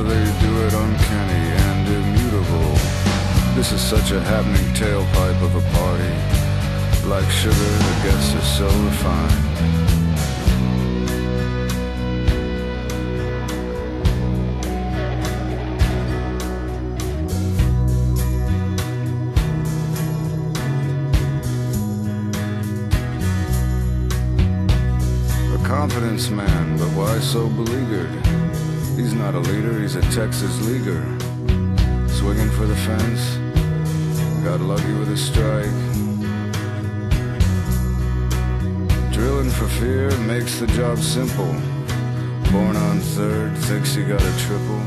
However they do it, uncanny and immutable. This is such a happening tailpipe of a party. Like sugar, the guests are so refined. Confidence man, but why so beleaguered? He's not a leader, he's a Texas leaguer. Swinging for the fence, got lucky with a strike. Drilling for fear makes the job simple. Born on third, thinks he got a triple.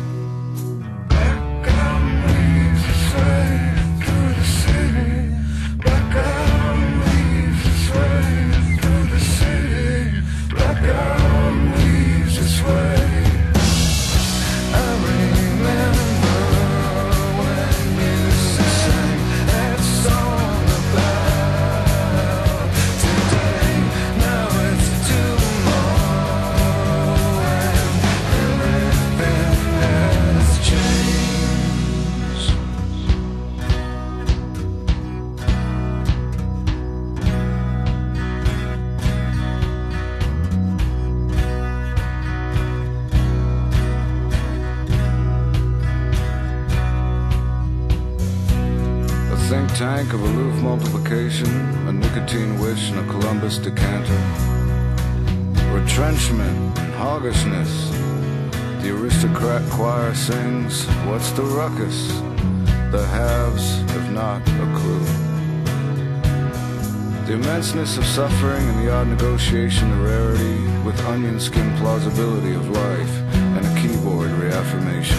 Tank of aloof multiplication, a nicotine wish and a Columbus decanter. Retrenchment and hoggishness. The aristocrat choir sings, what's the ruckus? The haves have not a clue. The immenseness of suffering and the odd negotiation of rarity with onion skin plausibility of life and a keyboard reaffirmation.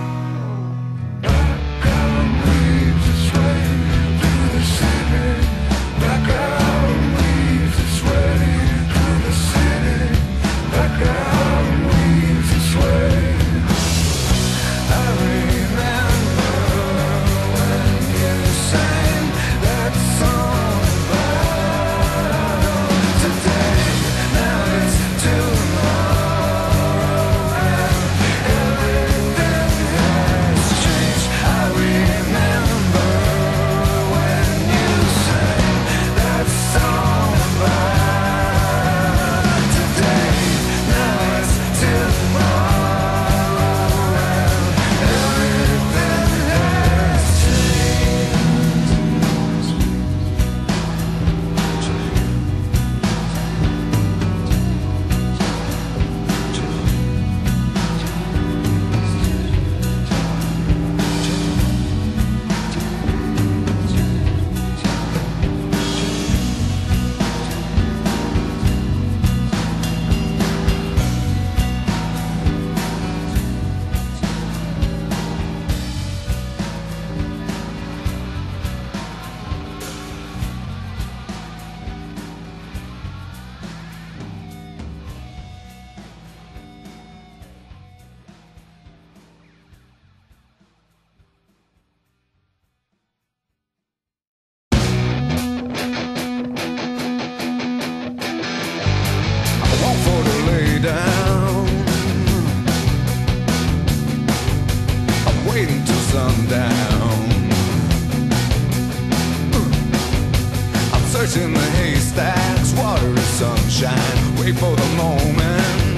In the haystacks, water is sunshine. Wait for the moment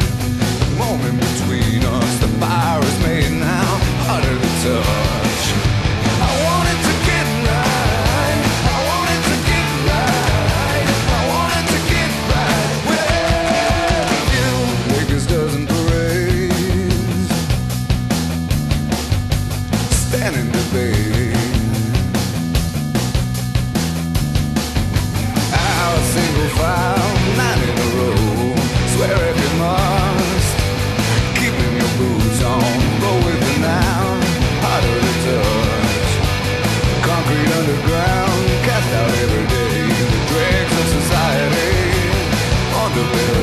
between us. The fire is made now, harder to touch. I want it to get right. I want it to get right. I want it to get right with you. Wakers dozen parades, standing debate. Single file, 9 in a row. Swear if you must, keeping your boots on. Roll with it now, harder to touch. Concrete underground, cast out every day. The dregs of society, underbelly.